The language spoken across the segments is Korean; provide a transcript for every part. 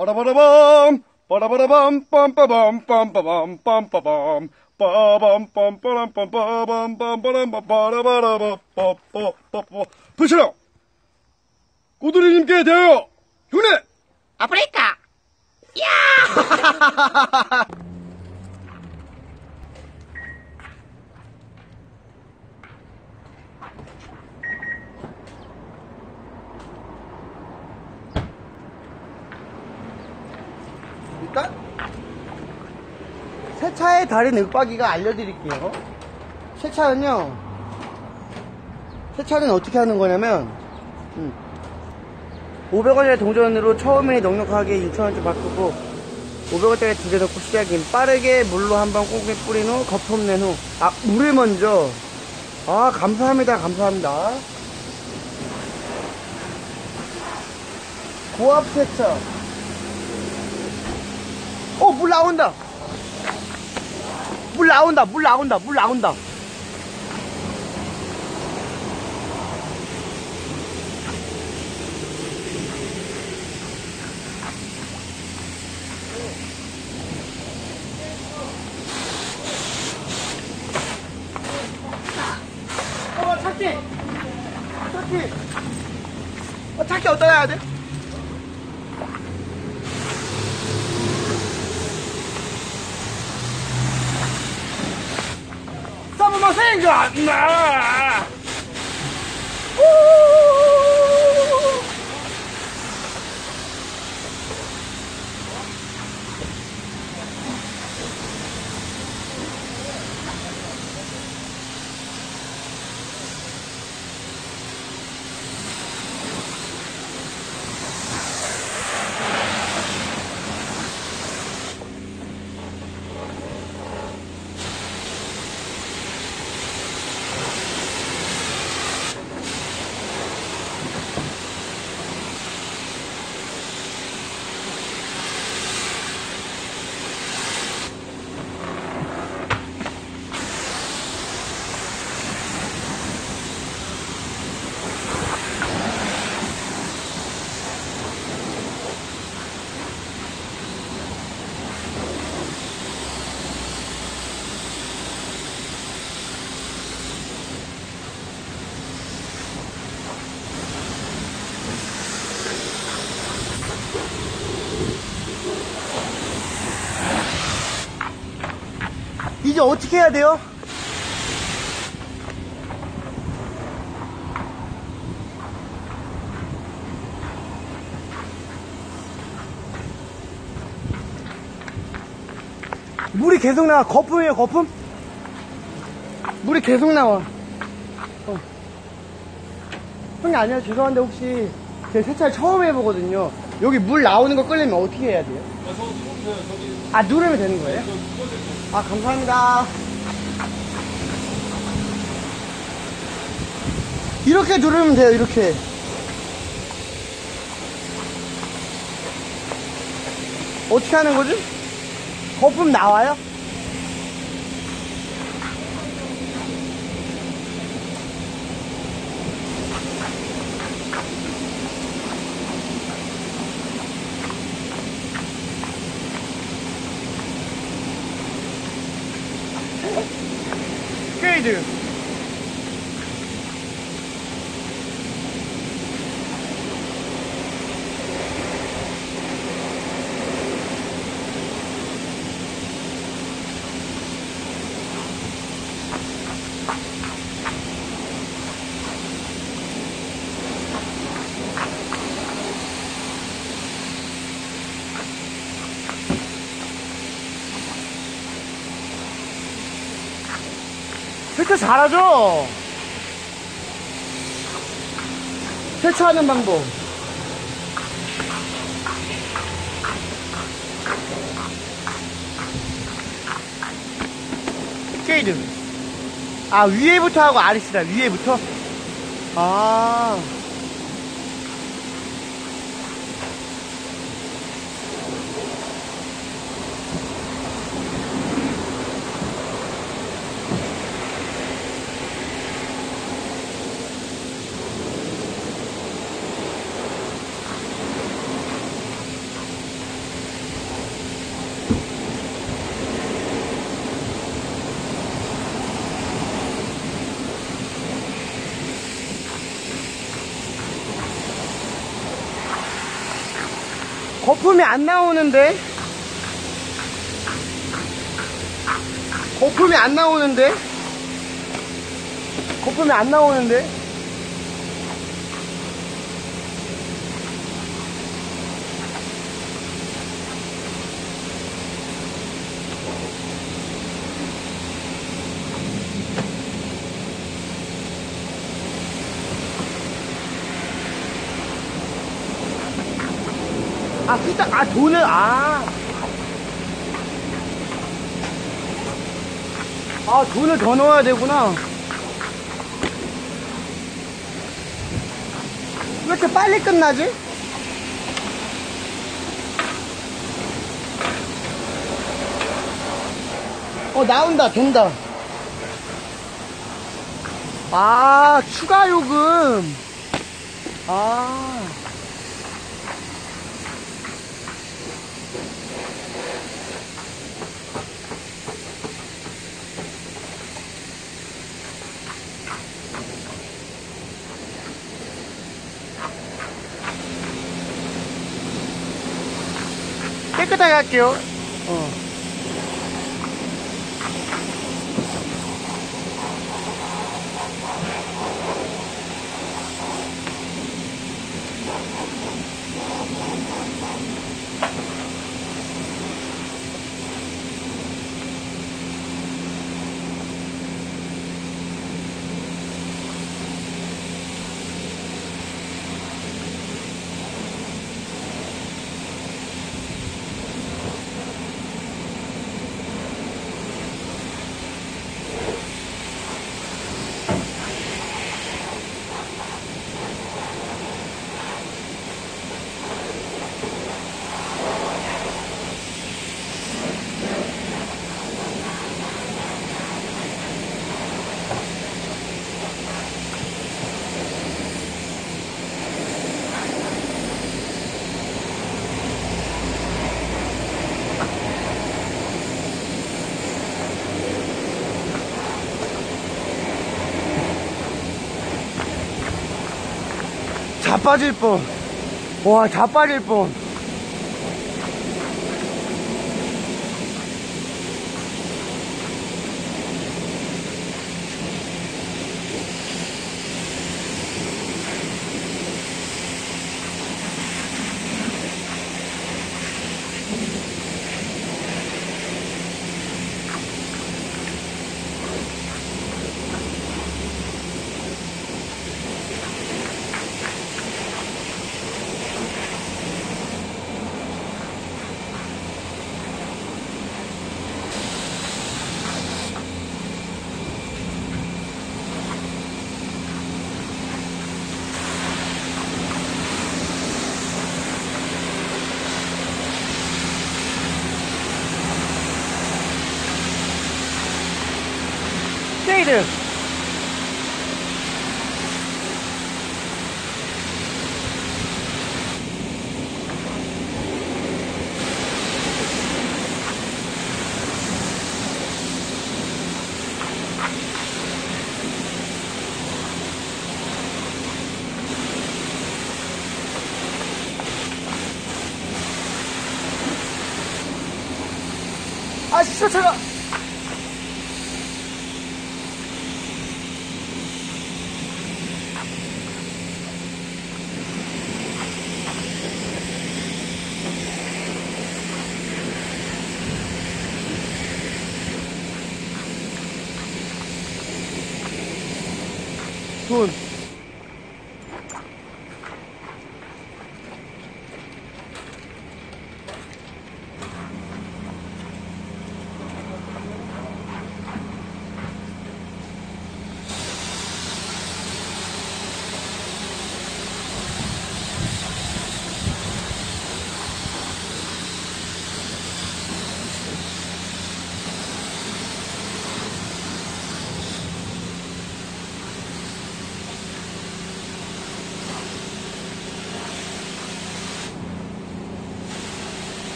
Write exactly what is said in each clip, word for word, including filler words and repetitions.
빠라바라밤, 빠라바라밤, 빰빠밤, 빰빠밤, 빰빠밤, 빠밤, 빰빠람, 빰빠밤, 빰빠람, 빠라바라밤, 빠빠빠빠. 불철형! 꼬돌이님께 대하여 흉내! 아프리카! 야! 일단 세차에 달인 윽박이가 알려드릴게요. 세차는요, 세차는 어떻게 하는 거냐면 음, 오백 원짜리 동전으로 처음에 넉넉하게 육천 원짜리 바꾸고 오백 원짜리 두 개 넣고 시작임. 빠르게 물로 한번 꽁꽁 뿌린 후 거품 낸 후, 아 물을 먼저. 아 감사합니다, 감사합니다. 고압 세차. 어, 물 나온다. 물 나온다. 물 나온다. 물 나온다. 어, 찾기. 찾기. 어, 찾기 어디다 해야 돼? 뭐 생각나. 이제 어떻게 해야 돼요? 물이 계속 나와. 거품이에요, 거품? 물이 계속 나와. 어. 형님, 아니요, 죄송한데 혹시 제 세차를 처음 해보거든요. 여기 물 나오는 거 끌려면 어떻게 해야 돼요? 아, 누르면 되는 거예요? 아, 감사합니다. 이렇게 누르면 돼요, 이렇게. 어떻게 하는 거지? 거품 나와요? 게이드. 세차 잘하죠? 세차하는 방법. 게이드. 아, 위에부터 하고 아래시다. 위에부터? 아. 거품이 안 나오는데? 거품이 안 나오는데? 거품이 안 나오는데? 아, 진짜, 아, 돈을, 아. 아, 돈을 더 넣어야 되구나. 왜 이렇게 빨리 끝나지? 어, 나온다, 된다. 아, 추가 요금. 아. 깨끗하게 할게요. 어. 자빠질 뻔. 와, 자빠질 뻔. 쉐이드. 아, 진짜 차가. 돈.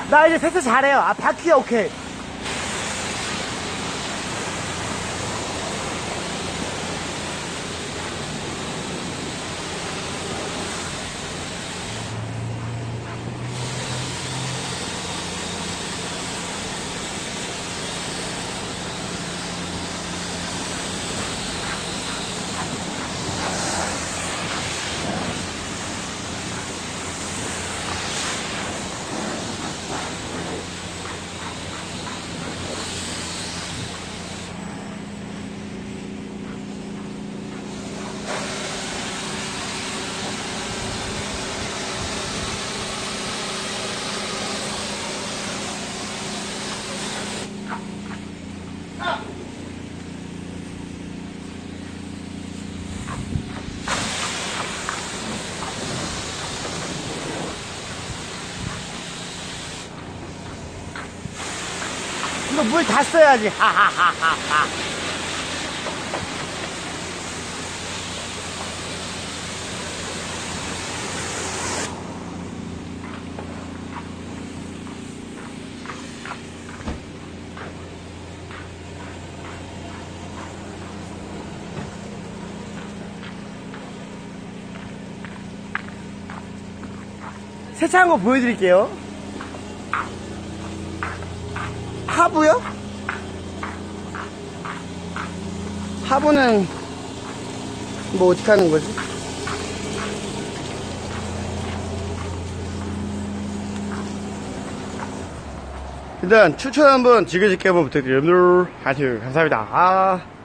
나 이제 세차 잘해요. 아, 바퀴 오케이. 이거 물 다 써야지. 하하하하하. 세차한 거 보여드릴게요. 하부요? 하부는 뭐 어떻게 하는 거지? 일단 추천 한번 지그재게 한번 부탁드립니다. 하여튼 감사합니다. 아.